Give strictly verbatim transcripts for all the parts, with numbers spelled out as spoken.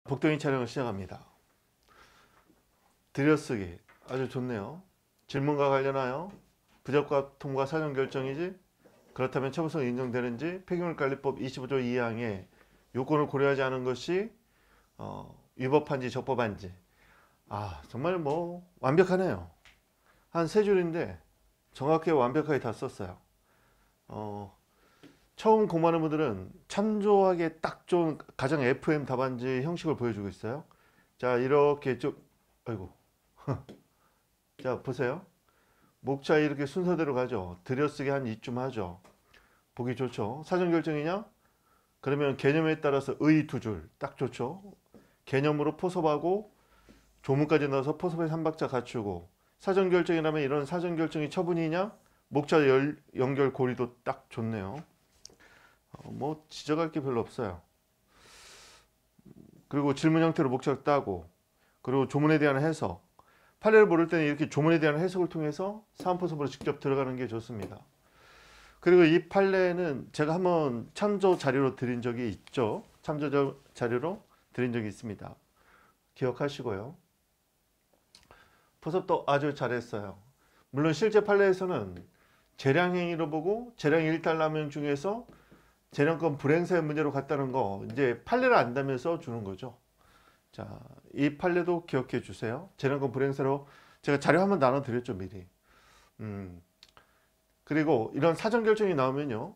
복덩이 촬영을 시작합니다. 들여쓰기 아주 좋네요. 질문과 관련하여 부적합 통과 사전 결정이지 그렇다면 처분성이 인정되는지 폐기물관리법 이십오 조 이 항의 요건을 고려하지 않은 것이 어, 위법한지 적법한지. 아 정말 뭐 완벽하네요. 한 세 줄인데 정확하게 완벽하게 다 썼어요. 어, 처음 공부하는 분들은 참조하기에 딱 좋은 가장 에프엠 답안지 형식을 보여주고 있어요. 자 이렇게 쭉 아이고 자 보세요. 목차 이렇게 순서대로 가죠. 들여쓰기 한 이쯤 하죠. 보기 좋죠. 사전결정이냐? 그러면 개념에 따라서 의 두 줄 딱 좋죠. 개념으로 포섭하고 조문까지 넣어서 포섭에 삼 박자 갖추고, 사전결정이라면 이런 사전결정이 처분이냐? 목차 열, 연결 고리도 딱 좋네요. 어, 뭐 지적할 게 별로 없어요. 그리고 질문 형태로 목차를 따고, 그리고 조문에 대한 해석, 판례를 모를 때는 이렇게 조문에 대한 해석을 통해서 사안포섭으로 직접 들어가는 게 좋습니다. 그리고 이 판례는 제가 한번 참조 자료로 드린 적이 있죠. 참조 자료로 드린 적이 있습니다. 기억하시고요. 포섭도 아주 잘했어요. 물론 실제 판례에서는 재량행위로 보고 재량 일탈남용 중에서 재량권 불행사의 문제로 갔다는 거 이제 판례를 안다면서 주는 거죠. 자, 이 판례도 기억해 주세요. 재량권 불행사로 제가 자료 한번 나눠 드렸죠, 미리. 음. 그리고 이런 사전 결정이 나오면요,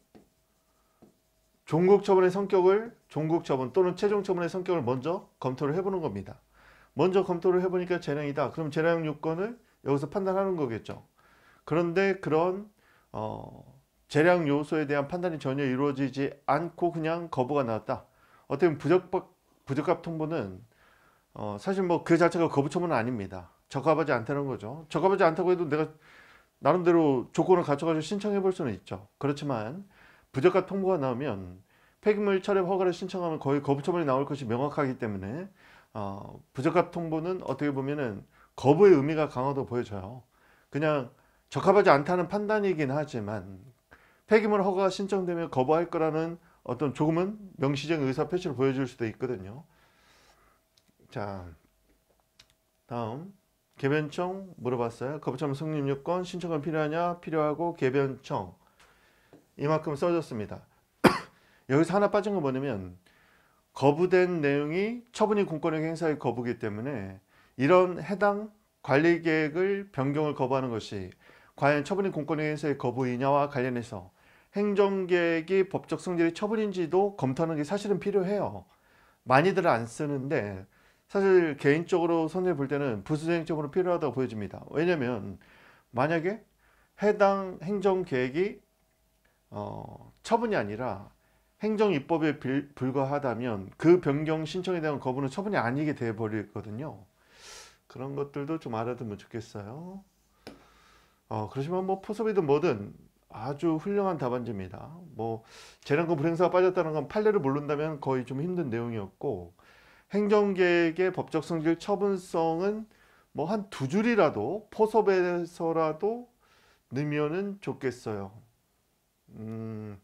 종국 처분의 성격을 종국 처분 또는 최종 처분의 성격을 먼저 검토를 해보는 겁니다. 먼저 검토를 해보니까 재량이다. 그럼 재량 요건을 여기서 판단하는 거겠죠. 그런데 그런 어, 재량 요소에 대한 판단이 전혀 이루어지지 않고 그냥 거부가 나왔다. 어떻게 보면 부적, 부적합 통보는 어, 사실 뭐 그 자체가 거부 처분은 아닙니다. 적합하지 않다는 거죠. 적합하지 않다고 해도 내가 나름대로 조건을 갖춰가지고 신청해 볼 수는 있죠. 그렇지만 부적합 통보가 나오면 폐기물 처리 허가를 신청하면 거의 거부 처분이 나올 것이 명확하기 때문에 어, 부적합 통보는 어떻게 보면은 거부의 의미가 강하다고 보여져요. 그냥 적합하지 않다는 판단이긴 하지만 폐기물 허가가 신청되면 거부할 거라는 어떤 조금은 명시적인 의사 표시를 보여줄 수도 있거든요. 자, 다음 개변청 물어봤어요. 거부처분 성립 요건 신청은 필요하냐? 필요하고 개변청 이만큼 써줬습니다. 여기서 하나 빠진 거 뭐냐면 거부된 내용이 처분인 공권력 행사의 거부기 때문에 이런 해당 관리계획을 변경을 거부하는 것이 과연 처분인 공권력 행사의 거부이냐와 관련해서 행정계획이 법적 성질의 처분인지도 검토하는 게 사실은 필요해요. 많이들 안 쓰는데 사실 개인적으로 손해 볼 때는 부수행정으로 필요하다고 보여집니다. 왜냐면 만약에 해당 행정계획이 어, 처분이 아니라 행정입법에 빌, 불과하다면 그 변경 신청에 대한 거부는 처분이 아니게 돼버리거든요. 그런 것들도 좀 알아두면 좋겠어요. 어, 그렇지만 뭐 포섭이든 뭐든 아주 훌륭한 답안지입니다. 뭐 재량권 불행사가 빠졌다는 건 판례를 모른다면 거의 좀 힘든 내용이었고, 행정계획의 법적 성질 처분성은 뭐 한 두 줄이라도 포섭에서라도 넣으면은 좋겠어요. 음,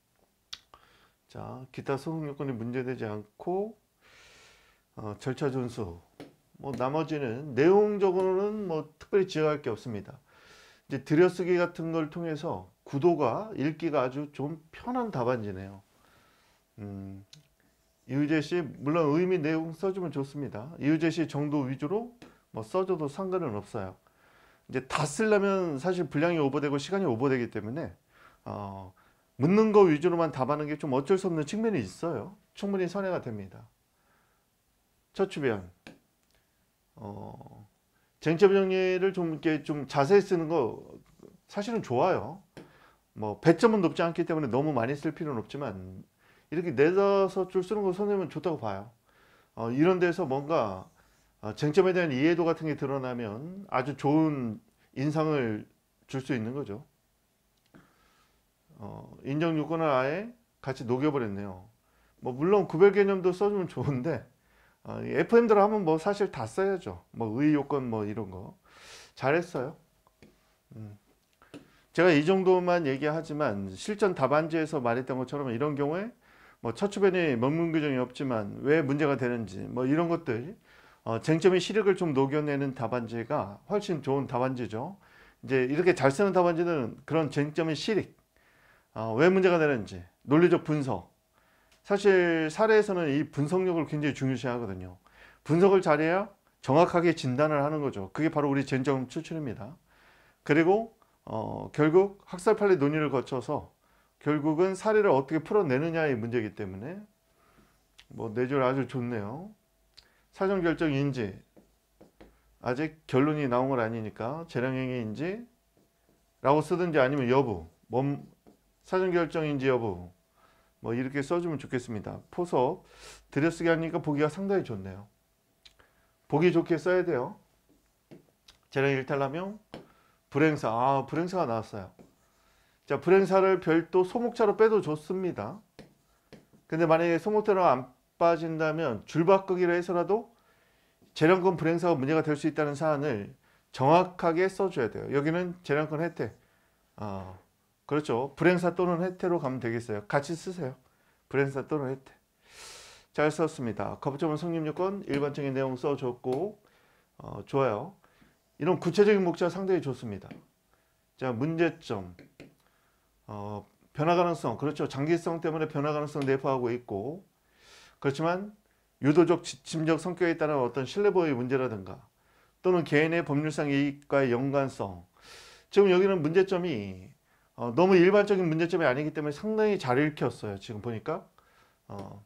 자, 기타 소송 요건이 문제되지 않고 어, 절차 준수. 뭐 나머지는 내용적으로는 뭐 특별히 지적할 게 없습니다. 이제 들여쓰기 같은 걸 통해서 구도가 읽기가 아주 좀 편한 답안지네요. 음, 이의제 시 물론 의미 내용 써주면 좋습니다. 이의제 시 정도 위주로 뭐 써줘도 상관은 없어요. 이제 다 쓰려면 사실 분량이 오버되고 시간이 오버되기 때문에 어, 묻는 거 위주로만 답하는 게 좀 어쩔 수 없는 측면이 있어요. 충분히 선회가 됩니다. 첫 주변 어, 쟁점 정리를 좀 이렇게 좀 자세히 쓰는 거 사실은 좋아요. 뭐 백 점은 높지 않기 때문에 너무 많이 쓸 필요는 없지만 이렇게 네다섯 줄 쓰는 거 손해면 좋다고 봐요. 어, 이런 데서 뭔가 어, 쟁점에 대한 이해도 같은 게 드러나면 아주 좋은 인상을 줄 수 있는 거죠. 어, 인정 요건을 아예 같이 녹여버렸네요. 뭐 물론 구별 개념도 써주면 좋은데 어, 에프엠대로 하면 뭐 사실 다 써야죠. 뭐 의 요건 뭐 이런 거 잘했어요. 음. 제가 이 정도만 얘기하지만 실전 답안지에서 말했던 것처럼 이런 경우에 뭐 처추변이 명문 규정이 없지만 왜 문제가 되는지 뭐 이런 것들 어, 쟁점의 실익을 좀 녹여내는 답안지가 훨씬 좋은 답안지죠. 이제 이렇게 잘 쓰는 답안지는 그런 쟁점의 실익, 어, 왜 문제가 되는지 논리적 분석. 사실 사례에서는 이 분석력을 굉장히 중요시 하거든요. 분석을 잘해야 정확하게 진단을 하는 거죠. 그게 바로 우리 쟁점 추출입니다. 그리고 어, 결국 학살 판례 논의를 거쳐서 결국은 사례를 어떻게 풀어내느냐의 문제이기 때문에 뭐 내줄 아주 좋네요. 사전결정 인지, 아직 결론이 나온 건 아니니까 재량행위 인지라고 쓰든지 아니면 여부, 몸 사전결정 인지 여부 뭐 이렇게 써주면 좋겠습니다. 포섭 들여쓰기 하니까 보기가 상당히 좋네요. 보기 좋게 써야 돼요. 재량 일탈남용 불행사, 아 불행사가 나왔어요. 자, 불행사를 별도 소목차로 빼도 좋습니다. 근데 만약에 소목차로 안 빠진다면 줄바꾸기로 해서라도 재량권 불행사가 문제가 될 수 있다는 사안을 정확하게 써줘야 돼요. 여기는 재량권 혜택, 어, 그렇죠. 불행사 또는 혜택으로 가면 되겠어요. 같이 쓰세요. 불행사 또는 혜택. 잘 썼습니다. 거부처분 성립요건 일반적인 내용 써줬고 어, 좋아요. 이런 구체적인 목차 상당히 좋습니다. 자, 문제점, 어, 변화 가능성, 그렇죠. 장기성 때문에 변화 가능성 내포하고 있고, 그렇지만 유도적 지침적 성격에 따른 어떤 신뢰보호의 문제라든가 또는 개인의 법률상 이익과의 연관성. 지금 여기는 문제점이 어, 너무 일반적인 문제점이 아니기 때문에 상당히 잘 읽혔어요. 지금 보니까 어,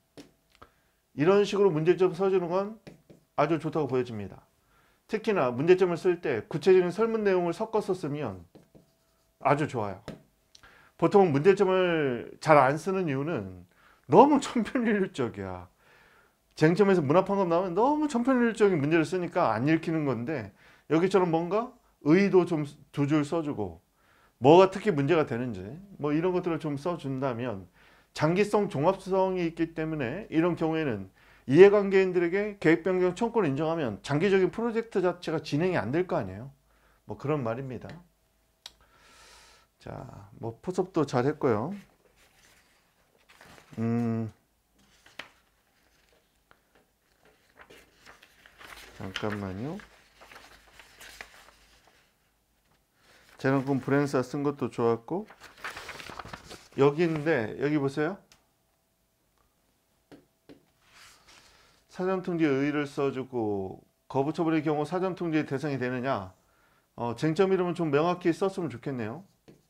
이런 식으로 문제점 써주는 건 아주 좋다고 보여집니다. 특히나 문제점을 쓸 때 구체적인 설문 내용을 섞어서 쓰면 아주 좋아요. 보통 문제점을 잘 안 쓰는 이유는 너무 천편일률적이야. 쟁점에서 문화판검 나오면 너무 천편일률적인 문제를 쓰니까 안 읽히는 건데, 여기처럼 뭔가 의도 좀 두 줄 써주고 뭐가 특히 문제가 되는지 뭐 이런 것들을 좀 써준다면, 장기성 종합성이 있기 때문에 이런 경우에는 이해관계인들에게 계획변경 청구를 인정하면 장기적인 프로젝트 자체가 진행이 안 될 거 아니에요. 뭐 그런 말입니다. 자, 뭐 포섭도 잘 했고요. 음, 잠깐만요. 재량권 불행사 쓴 것도 좋았고, 여기인데 여기 보세요. 사전통지에 의의를 써주고 거부처분의 경우 사전통지의 대상이 되느냐, 어, 쟁점 이름은 좀 명확히 썼으면 좋겠네요.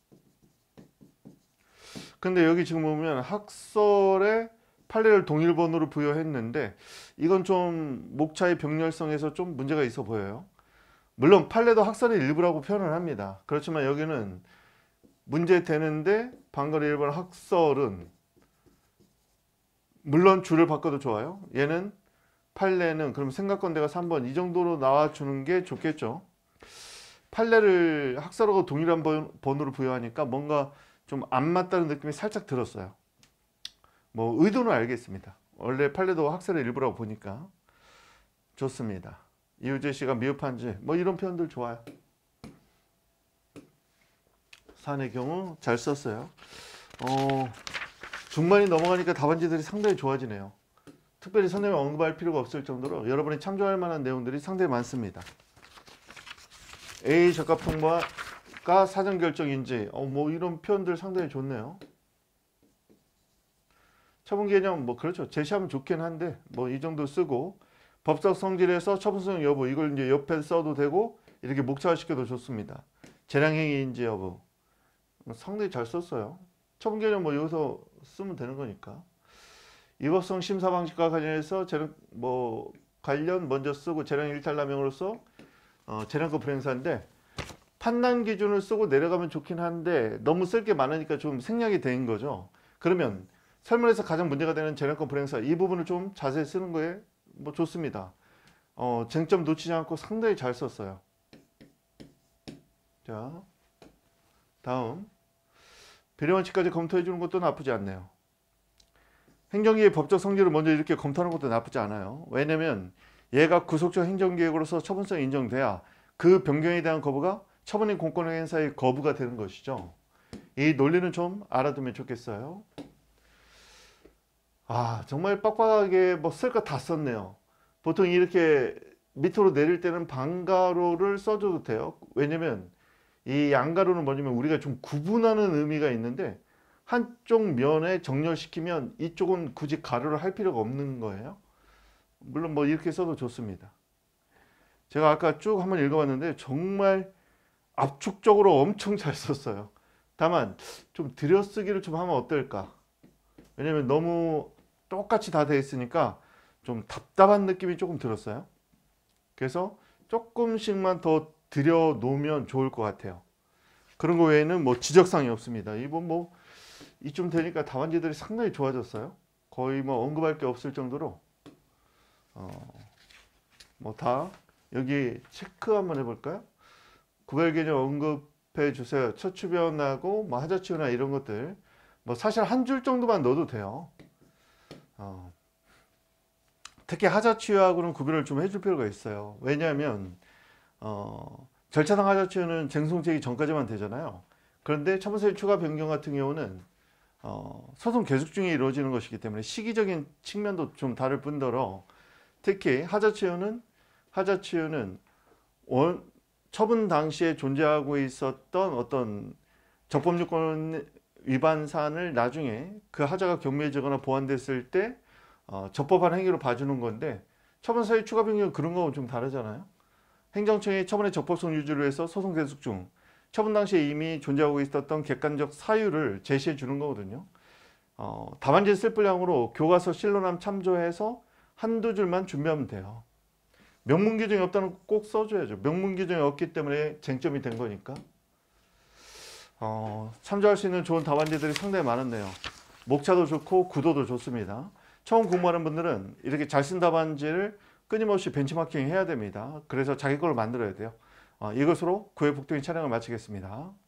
근데 여기 지금 보면 학설에 판례를 동일번호로 부여했는데 이건 좀 목차의 병렬성에서 좀 문제가 있어 보여요. 물론 판례도 학설의 일부라고 표현을 합니다. 그렇지만 여기는 문제 되는데 방거리 일 번 학설은 물론 줄을 바꿔도 좋아요. 얘는 판례는 그럼 생각건대가 삼 번 이 정도로 나와주는 게 좋겠죠. 판례를 학설하고 동일한 번호로 부여하니까 뭔가 좀 안 맞다는 느낌이 살짝 들었어요. 뭐 의도는 알겠습니다. 원래 판례도 학설의 일부라고 보니까 좋습니다. 이우재 씨가 미흡한지 뭐 이런 표현들 좋아요. 사안의 경우 잘 썼어요. 어, 중반이 넘어가니까 답안지들이 상당히 좋아지네요. 특별히 선생님이 언급할 필요가 없을 정도로 여러분이 참조할 만한 내용들이 상당히 많습니다. A 적합통보가 사전결정인지 어, 뭐 이런 표현들 상당히 좋네요. 처분 개념 뭐 그렇죠. 제시하면 좋긴 한데 뭐 이 정도 쓰고, 법적 성질에서 처분성 여부 이걸 이제 옆에 써도 되고 이렇게 목차화시켜도 좋습니다. 재량행위인지 여부 상당히 잘 썼어요. 처분 개념 뭐 여기서 쓰면 되는 거니까. 위법성 심사 방식과 관련해서 재량 뭐 관련 먼저 쓰고 재량 일탈남용으로서 어, 재량권 불행사인데 판단 기준을 쓰고 내려가면 좋긴 한데 너무 쓸 게 많으니까 좀 생략이 된 거죠. 그러면 설문에서 가장 문제가 되는 재량권 불행사 이 부분을 좀 자세히 쓰는 거에 뭐 좋습니다. 어, 쟁점 놓치지 않고 상당히 잘 썼어요. 자, 다음 배려원칙까지 검토해 주는 것도 나쁘지 않네요. 행정기의 법적 성질을 먼저 이렇게 검토하는 것도 나쁘지 않아요. 왜냐면 얘가 구속적 행정계획으로서 처분성이 인정돼야 그 변경에 대한 거부가 처분인 공권 행사의 거부가 되는 것이죠. 이 논리는 좀 알아두면 좋겠어요. 아, 정말 빡빡하게 뭐 쓸 거 다 썼네요. 보통 이렇게 밑으로 내릴 때는 반가로를 써줘도 돼요. 왜냐면 이 양가로는 뭐냐면 우리가 좀 구분하는 의미가 있는데 한쪽 면에 정렬시키면 이쪽은 굳이 가로를 할 필요가 없는 거예요. 물론 뭐 이렇게 써도 좋습니다. 제가 아까 쭉 한번 읽어봤는데 정말 압축적으로 엄청 잘 썼어요. 다만 좀 들여쓰기를 좀 하면 어떨까? 왜냐면 너무 똑같이 다 돼 있으니까 좀 답답한 느낌이 조금 들었어요. 그래서 조금씩만 더 들여 놓으면 좋을 것 같아요. 그런 거 외에는 뭐 지적사항이 없습니다. 이번 뭐 이쯤 되니까 답안지들이 상당히 좋아졌어요. 거의 뭐 언급할 게 없을 정도로 어 뭐 다 여기 체크 한번 해볼까요? 구별 개념 언급해 주세요. 처추변하고 뭐 하자치유나 이런 것들 뭐 사실 한 줄 정도만 넣어도 돼요. 어, 특히 하자치유하고는 구별을 좀 해줄 필요가 있어요. 왜냐하면 어, 절차상 하자치유는 쟁송되기 전까지만 되잖아요. 그런데 처분사유 추가 변경 같은 경우는 어, 소송 계속 중에 이루어지는 것이기 때문에 시기적인 측면도 좀 다를 뿐더러 특히 하자치유는 하자치유는 원, 처분 당시에 존재하고 있었던 어떤 적법요건 위반 사안을 나중에 그 하자가 경미해지거나 보완됐을 때 어, 적법한 행위로 봐주는 건데 처분사유 추가 변경은 그런 거하고 좀 다르잖아요. 행정청이 처분의 적법성 유지를 위해서 소송 계속 중 처분 당시에 이미 존재하고 있었던 객관적 사유를 제시해 주는 거거든요. 어, 답안지 쓸 분량으로 교과서 실론함 참조해서 한두 줄만 준비하면 돼요. 명문 규정이 없다는 거 꼭 써줘야죠. 명문 규정이 없기 때문에 쟁점이 된 거니까. 어, 참조할 수 있는 좋은 답안지들이 상당히 많았네요. 목차도 좋고 구도도 좋습니다. 처음 공부하는 분들은 이렇게 잘 쓴 답안지를 끊임없이 벤치마킹 해야 됩니다. 그래서 자기 걸 만들어야 돼요. 어, 이것으로 구회 복동이 촬영을 마치겠습니다.